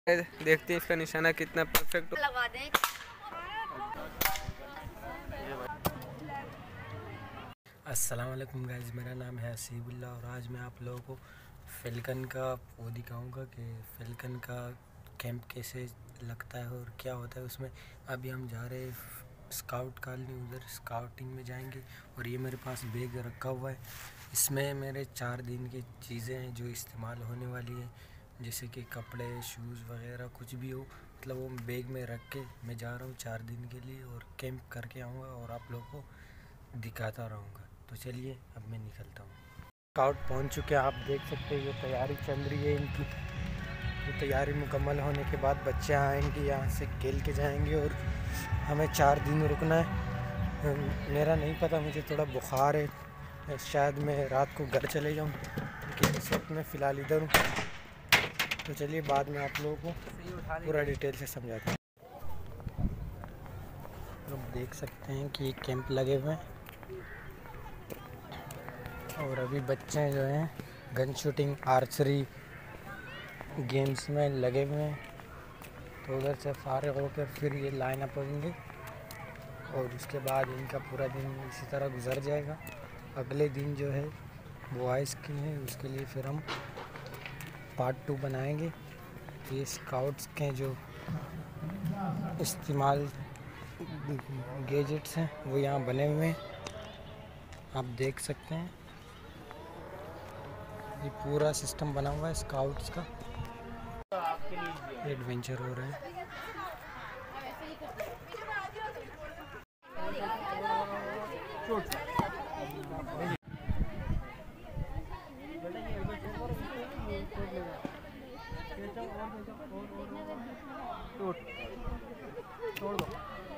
देखते हैं इसका निशाना कितना परफेक्ट लगा दें। अस्सलाम वालेकुम गाइस, मेरा नाम है हसीबुल्ला और आज मैं आप लोगों को फ़ैल्कन का वो दिखाऊंगा कि फ़ैल्कन का कैंप कैसे लगता है और क्या होता है उसमें। अभी हम जा रहे हैं स्काउट कॉलोनी, उधर स्काउटिंग में जाएंगे और ये मेरे पास बैग रखा हुआ है। इसमें मेरे 4 दिन की चीज़ें हैं जो इस्तेमाल होने वाली हैं, जैसे कि कपड़े, शूज़ वगैरह कुछ भी हो, मतलब वो बैग में रख के मैं जा रहा हूँ 4 दिन के लिए और कैंप करके आऊँगा और आप लोगों को दिखाता रहूँगा। तो चलिए अब मैं निकलता हूँ। स्काउट पहुँच चुके हैं, आप देख सकते हैं ये तैयारी चल रही है इनकी। ये तैयारी मुकम्मल होने के बाद बच्चे आएंगे, यहाँ से खेल के जाएंगे और हमें 4 दिन रुकना है। मेरा नहीं पता, मुझे थोड़ा बुखार है, शायद मैं रात को घर चले जाऊँ, लेकिन इस वक्त मैं फ़िलहाल इधर हूँ। तो चलिए बाद में आप लोगों को पूरा डिटेल से समझाता हूँ। आप देख सकते हैं कि ये कैंप लगे हुए हैं और अभी बच्चे जो हैं गन शूटिंग, आर्चरी गेम्स में लगे हुए हैं। तो उधर से फारिग होकर फिर ये लाइन अप होंगे और उसके बाद इनका पूरा दिन इसी तरह गुजर जाएगा। अगले दिन जो है बॉयज़ की है, उसके लिए फिर हम पार्ट 2 बनाएंगे। ये स्काउट्स के जो इस्तेमाल गैजेट्स हैं वो यहाँ बने हुए हैं, आप देख सकते हैं। ये पूरा सिस्टम बना हुआ है स्काउट्स का। एडवेंचर हो रहा है। छोड़ दो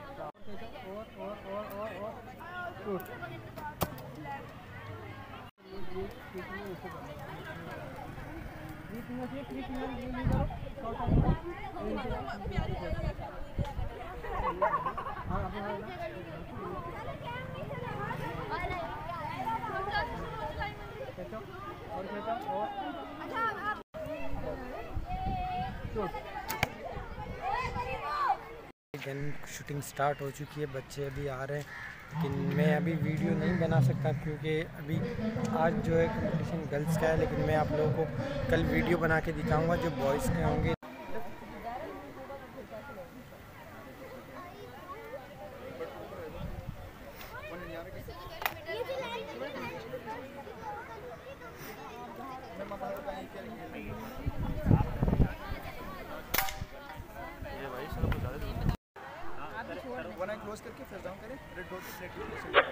गन शूटिंग स्टार्ट हो चुकी है, बच्चे अभी आ रहे हैं, लेकिन मैं अभी वीडियो नहीं बना सकता क्योंकि अभी आज जो है कंपटीशन गर्ल्स का है। लेकिन मैं आप लोगों को कल वीडियो बना के दिखाऊंगा जो बॉयज़ के होंगे। क्लोज करके फिर डाउन करें, रेड डॉट पे प्लेट।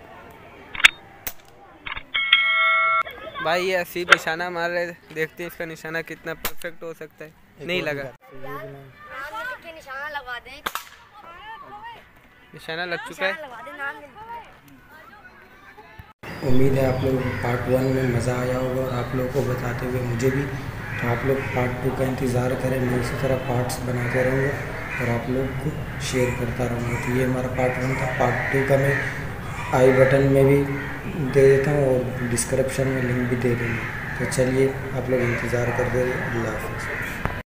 भाई ये असीब निशाना मार रहे, देखते हैं इसका निशाना कितना परफेक्ट हो सकता है। नहीं लगा, निशाना लगा दें। निशाना लग चुका है। उम्मीद है आप लोगों को पार्ट 1 में मज़ा आया होगा और आप लोगों को बताते हुए मुझे भी। तो आप लोग पार्ट 2 का इंतज़ार करें, मैं इसी तरह पार्ट्स बनाते रहूँगा और आप लोग को शेयर करता रहूँगा। तो ये हमारा पार्ट 1 था। पार्ट 2 का मैं आई बटन में भी दे देता हूँ और डिस्क्रिप्शन में लिंक भी दे दूँगा। तो चलिए आप लोग इंतज़ार करते रहिए। अल्लाह हाफ़िज़।